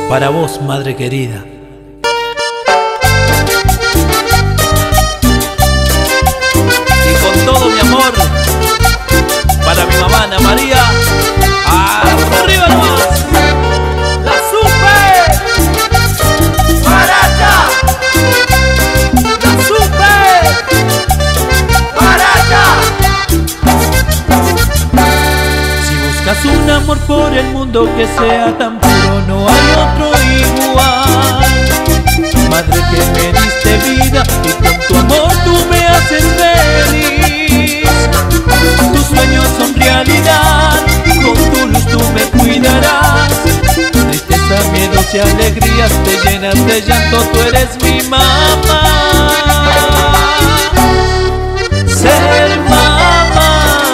Para vos, madre querida. Y con todo mi amor, para mi mamá Ana María. ¡Arriba nomás! ¡La supe! ¡Paracha! ¡La supe! ¡Paracha! Si buscas un amor por el mundo que sea tan puro, no hay otro igual. Madre que me diste vida y con tu amor tú me haces feliz. Tus sueños son realidad, con tu luz tú me cuidarás. Tristeza, miedos y alegrías te llenas de llanto, tú eres mi mamá. Ser mamá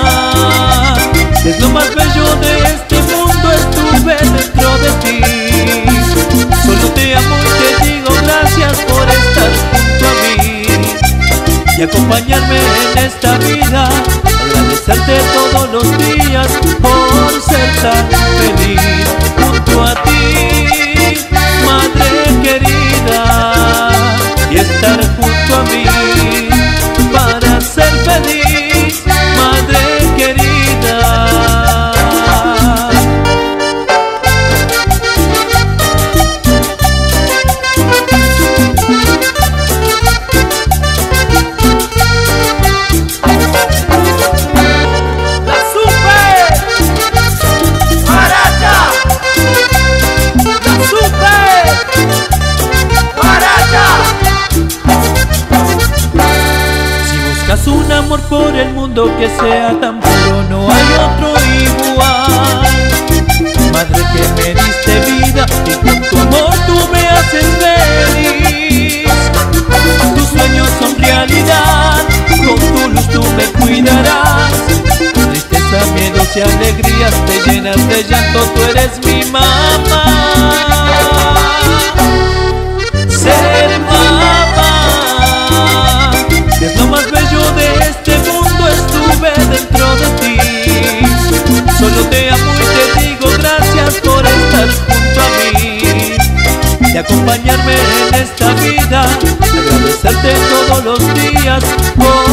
es lo más bello de este mundo, estuve dentro de ti. Solo te amo y te digo gracias por estar junto a mí y acompañarme en esta vida. Agradecerte todos los días por ser tan feliz junto a ti, madre querida, y estar junto a mí para ser feliz, madre querida. Un amor por el mundo que sea tan puro, no hay otro igual. Madre que me diste vida y con tu amor tú me haces feliz. Tus sueños son realidad, con tu luz tú me cuidarás. Tristeza, miedos y alegrías te llenas de llanto, tú eres mi mamá. Ser mamá es lo más bello de este mundo, estuve dentro de ti. Solo te amo y te digo gracias por estar junto a mí y acompañarme en esta vida. Agradecerte todos los días por